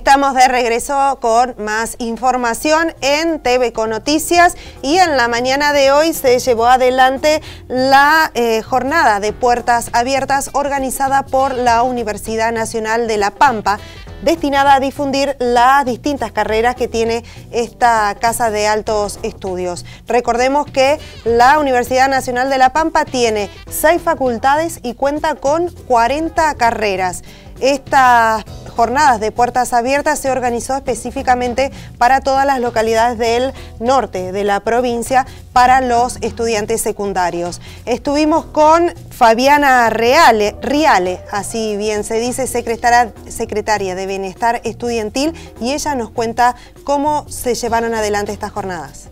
Estamos de regreso con más información en TVCO Noticias y en la mañana de hoy se llevó adelante la jornada de puertas abiertas organizada por la Universidad Nacional de La Pampa, destinada a difundir las distintas carreras que tiene esta Casa de Altos Estudios. Recordemos que la Universidad Nacional de La Pampa tiene 6 facultades y cuenta con 40 carreras. Estas jornadas de puertas abiertas se organizó específicamente para todas las localidades del norte de la provincia para los estudiantes secundarios. Estuvimos con Fabiana Riale, así bien se dice, secretaria de Bienestar Estudiantil, y ella nos cuenta cómo se llevaron adelante estas jornadas.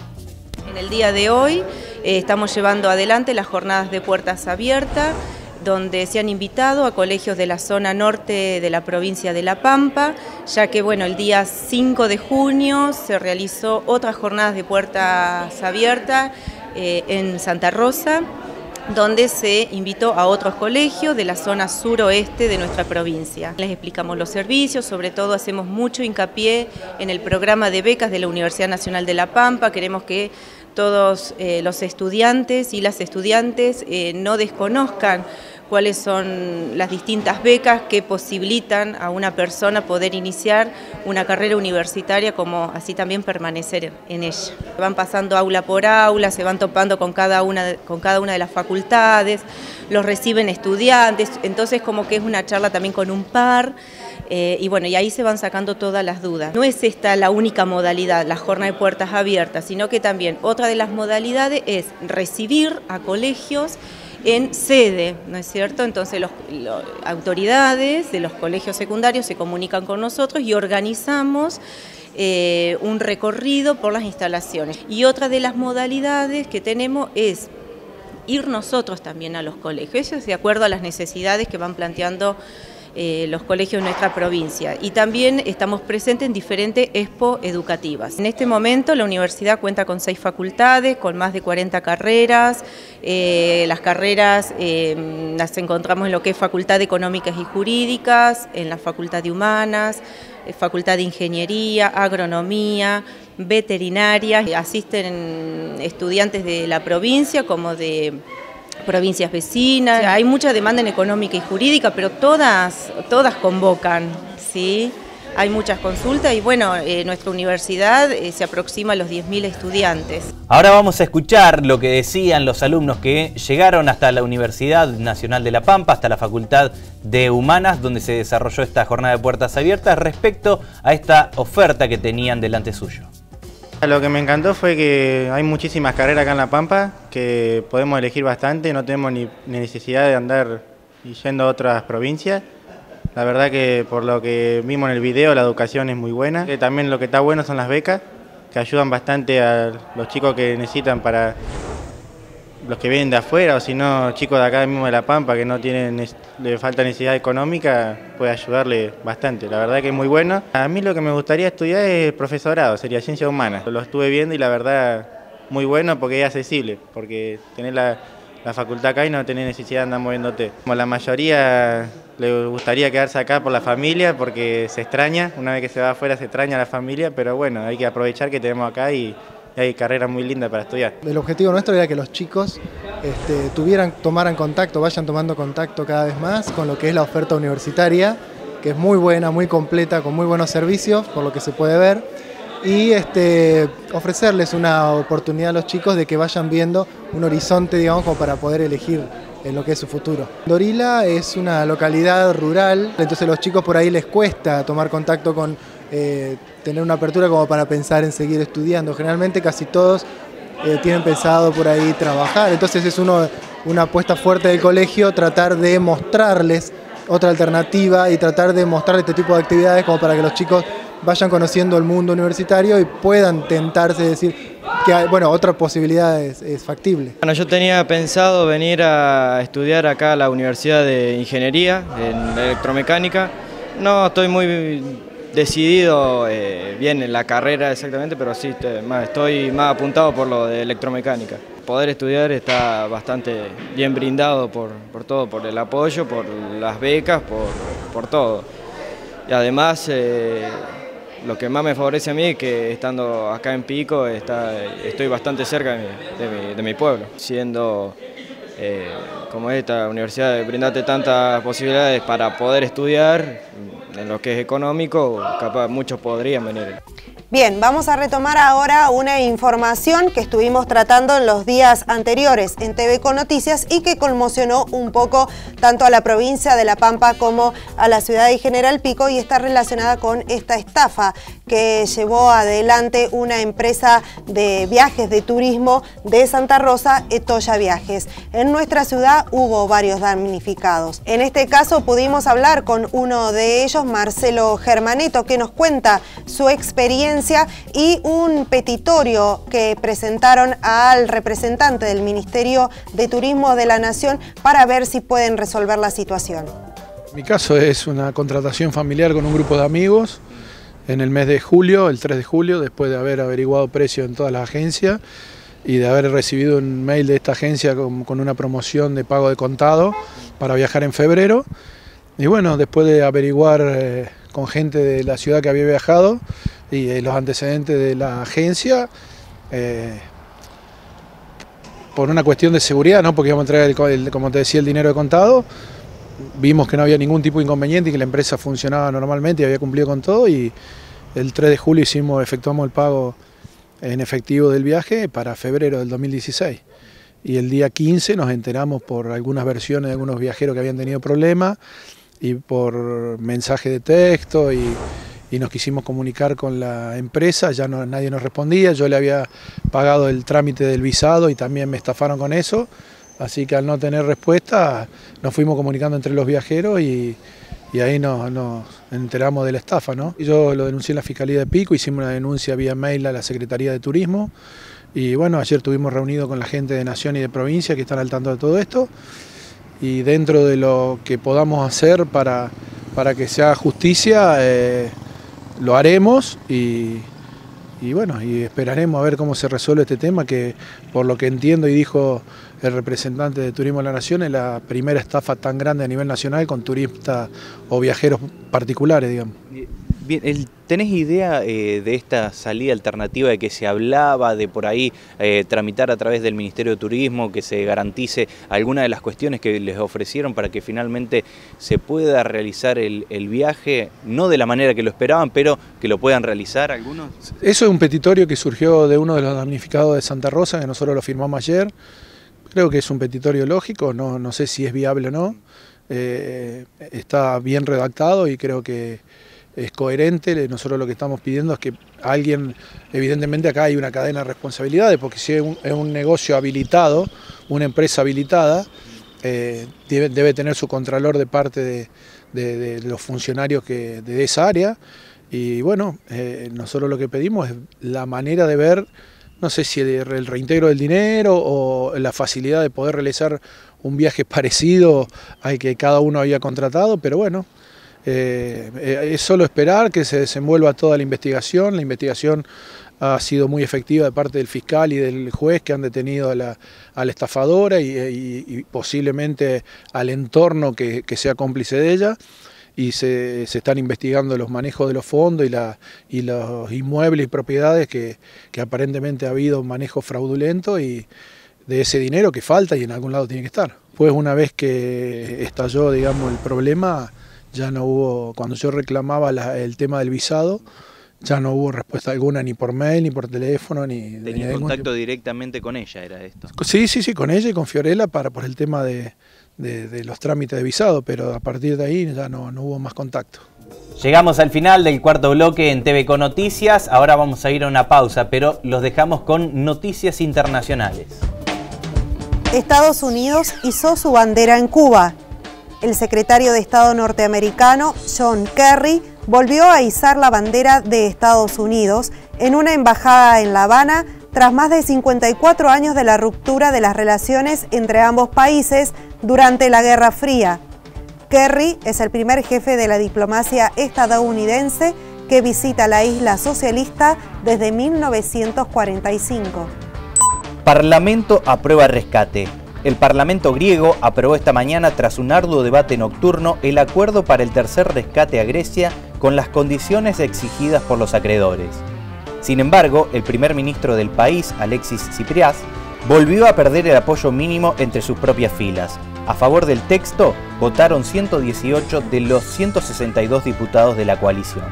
En el día de hoy estamos llevando adelante las jornadas de puertas abiertas, donde se han invitado a colegios de la zona norte de la provincia de La Pampa, ya que bueno, el día 5 de junio se realizó otras jornadas de puertas abiertas en Santa Rosa, donde se invitó a otros colegios de la zona suroeste de nuestra provincia. Les explicamos los servicios, sobre todo hacemos mucho hincapié en el programa de becas de la Universidad Nacional de La Pampa. Queremos que todos los estudiantes y las estudiantes no desconozcan cuáles son las distintas becas que posibilitan a una persona poder iniciar una carrera universitaria, como así también permanecer en ella. Van pasando aula por aula, se van topando con cada una de las facultades, los reciben estudiantes, entonces como que es una charla también con un par. Y bueno, y ahí se van sacando todas las dudas. No es esta la única modalidad, la jornada de puertas abiertas, sino que también otra de las modalidades es recibir a colegios en sede, ¿no es cierto? Entonces las autoridades de los colegios secundarios se comunican con nosotros y organizamos un recorrido por las instalaciones. Y otra de las modalidades que tenemos es ir nosotros también a los colegios, eso es de acuerdo a las necesidades que van planteando los colegios de nuestra provincia, y también estamos presentes en diferentes expo educativas. En este momento la universidad cuenta con 6 facultades, con más de 40 carreras. Las carreras las encontramos en lo que es Facultad de Económicas y Jurídicas, en la Facultad de Humanas, Facultad de Ingeniería, Agronomía, Veterinaria. Asisten estudiantes de la provincia como de provincias vecinas. Hay mucha demanda en económica y jurídica, pero todas convocan, ¿sí? Hay muchas consultas y bueno, nuestra universidad se aproxima a los 10.000 estudiantes. Ahora vamos a escuchar lo que decían los alumnos que llegaron hasta la Universidad Nacional de La Pampa, hasta la Facultad de Humanas, donde se desarrolló esta jornada de puertas abiertas, respecto a esta oferta que tenían delante suyo. Lo que me encantó fue que hay muchísimas carreras acá en La Pampa, que podemos elegir bastante, no tenemos ni necesidad de andar yendo a otras provincias. La verdad que por lo que vimos en el video, la educación es muy buena. También lo que está bueno son las becas, que ayudan bastante a los chicos que necesitan, para los que vienen de afuera, o si no, chicos de acá mismo de La Pampa que no tienen, le falta necesidad económica, puede ayudarle bastante. La verdad que es muy bueno. A mí lo que me gustaría estudiar es profesorado, sería ciencia humana. Lo estuve viendo y la verdad muy bueno porque es accesible, porque tener la facultad acá y no tener necesidad de andar moviéndote. Como la mayoría le gustaría quedarse acá por la familia, porque se extraña, una vez que se va afuera se extraña a la familia, pero bueno, hay que aprovechar que tenemos acá y hay carreras muy lindas para estudiar. El objetivo nuestro era que los chicos tomaran contacto, vayan tomando contacto cada vez más con lo que es la oferta universitaria, que es muy buena, muy completa, con muy buenos servicios, por lo que se puede ver, y ofrecerles una oportunidad a los chicos de que vayan viendo un horizonte, digamos, como para poder elegir en lo que es su futuro. Dorila es una localidad rural, entonces a los chicos por ahí les cuesta tomar contacto con tener una apertura como para pensar en seguir estudiando. Generalmente casi todos tienen pensado por ahí trabajar, entonces es una apuesta fuerte del colegio tratar de mostrarles otra alternativa y tratar de mostrar este tipo de actividades como para que los chicos vayan conociendo el mundo universitario y puedan tentarse a decir que hay, bueno, otra posibilidad es factible. Bueno, yo tenía pensado venir a estudiar acá a la Universidad de Ingeniería, en electromecánica. No estoy muy decidido bien en la carrera exactamente, pero sí estoy más apuntado por lo de electromecánica. Poder estudiar está bastante bien brindado por todo, por el apoyo, por las becas, por todo. Y además, lo que más me favorece a mí es que estando acá en Pico estoy bastante cerca de mi pueblo. Siendo como esta universidad, brindarte tantas posibilidades para poder estudiar en lo que es económico, capaz muchos podrían venir. Bien, vamos a retomar ahora una información que estuvimos tratando en los días anteriores en TV con Noticias y que conmocionó un poco tanto a la provincia de La Pampa como a la ciudad de General Pico, y está relacionada con esta estafa que llevó adelante una empresa de viajes de turismo de Santa Rosa, Etoya Viajes. En nuestra ciudad hubo varios damnificados. En este caso pudimos hablar con uno de ellos, Marcelo Germaneto, que nos cuenta su experiencia y un petitorio que presentaron al representante del Ministerio de Turismo de la Nación para ver si pueden resolver la situación. Mi caso es una contratación familiar con un grupo de amigos en el mes de julio, el 3 de julio, después de haber averiguado precio en todas las agencias y de haber recibido un mail de esta agencia con una promoción de pago de contado para viajar en febrero. Y bueno, después de averiguar con gente de la ciudad que había viajado y los antecedentes de la agencia, por una cuestión de seguridad, ¿no? Porque íbamos a entregar, como te decía, el dinero de contado, vimos que no había ningún tipo de inconveniente y que la empresa funcionaba normalmente y había cumplido con todo, y el 3 de julio efectuamos el pago en efectivo del viaje para febrero del 2016. Y el día 15 nos enteramos por algunas versiones de algunos viajeros que habían tenido problemas y por mensaje de texto, y nos quisimos comunicar con la empresa, ya nadie nos respondía. Yo le había pagado el trámite del visado y también me estafaron con eso, así que al no tener respuesta nos fuimos comunicando entre los viajeros y ahí nos enteramos de la estafa, ¿no? Yo lo denuncié en la Fiscalía de Pico, hicimos una denuncia vía mail a la Secretaría de Turismo y bueno, ayer estuvimos reunidos con la gente de Nación y de Provincia que están al tanto de todo esto, y dentro de lo que podamos hacer para que se haga justicia, lo haremos y bueno, y esperaremos a ver cómo se resuelve este tema, que por lo que entiendo y dijo el representante de Turismo de la Nación, es la primera estafa tan grande a nivel nacional con turistas o viajeros particulares, digamos. Bien, ¿tenés idea de esta salida alternativa de que se hablaba, de por ahí tramitar a través del Ministerio de Turismo, que se garantice alguna de las cuestiones que les ofrecieron para que finalmente se pueda realizar el viaje, no de la manera que lo esperaban, pero que lo puedan realizar algunos? Eso es un petitorio que surgió de uno de los damnificados de Santa Rosa, que nosotros lo firmamos ayer. Creo que es un petitorio lógico, no sé si es viable o no. Está bien redactado y creo que es coherente. Nosotros lo que estamos pidiendo es que alguien, evidentemente acá hay una cadena de responsabilidades, porque si es un negocio habilitado, una empresa habilitada, debe tener su contralor de parte de los funcionarios de esa área. Y bueno, nosotros lo que pedimos es la manera de ver, no sé si el reintegro del dinero o la facilidad de poder realizar un viaje parecido al que cada uno había contratado, pero bueno, es solo esperar que se desenvuelva toda la investigación. La investigación ha sido muy efectiva de parte del fiscal y del juez, que han detenido a la estafadora y posiblemente al entorno que sea cómplice de ella, y se están investigando los manejos de los fondos y los inmuebles y propiedades que aparentemente ha habido un manejo fraudulento y de ese dinero que falta y en algún lado tiene que estar. Pues una vez que estalló, digamos, el problema, ya no hubo, cuando yo reclamaba el tema del visado, ya no hubo respuesta alguna, ni por mail, ni por teléfono, ni... ¿Tenía contacto directamente con ella, era esto? Sí, con ella y con Fiorella por el tema de los trámites de visado, pero a partir de ahí ya no hubo más contacto. Llegamos al final del cuarto bloque en TV con Noticias. Ahora vamos a ir a una pausa, pero los dejamos con noticias internacionales. Estados Unidos izó su bandera en Cuba. El secretario de Estado norteamericano, John Kerry, volvió a izar la bandera de Estados Unidos en una embajada en La Habana tras más de 54 años de la ruptura de las relaciones entre ambos países durante la Guerra Fría. Kerry es el primer jefe de la diplomacia estadounidense que visita la isla socialista desde 1945. Parlamento aprueba rescate. El Parlamento griego aprobó esta mañana, tras un arduo debate nocturno, el acuerdo para el tercer rescate a Grecia con las condiciones exigidas por los acreedores. Sin embargo, el primer ministro del país, Alexis Tsipras, volvió a perder el apoyo mínimo entre sus propias filas. A favor del texto votaron 118 de los 162 diputados de la coalición.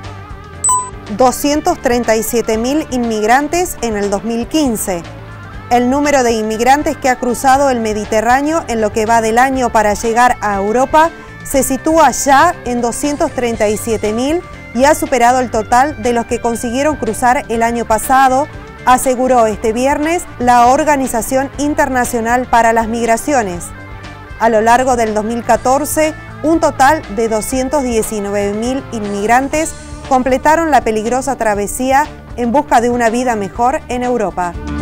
237.000 inmigrantes en el 2015. El número de inmigrantes que ha cruzado el Mediterráneo en lo que va del año para llegar a Europa se sitúa ya en 237.000 y ha superado el total de los que consiguieron cruzar el año pasado, aseguró este viernes la Organización Internacional para las Migraciones. A lo largo del 2014, un total de 219.000 inmigrantes completaron la peligrosa travesía en busca de una vida mejor en Europa.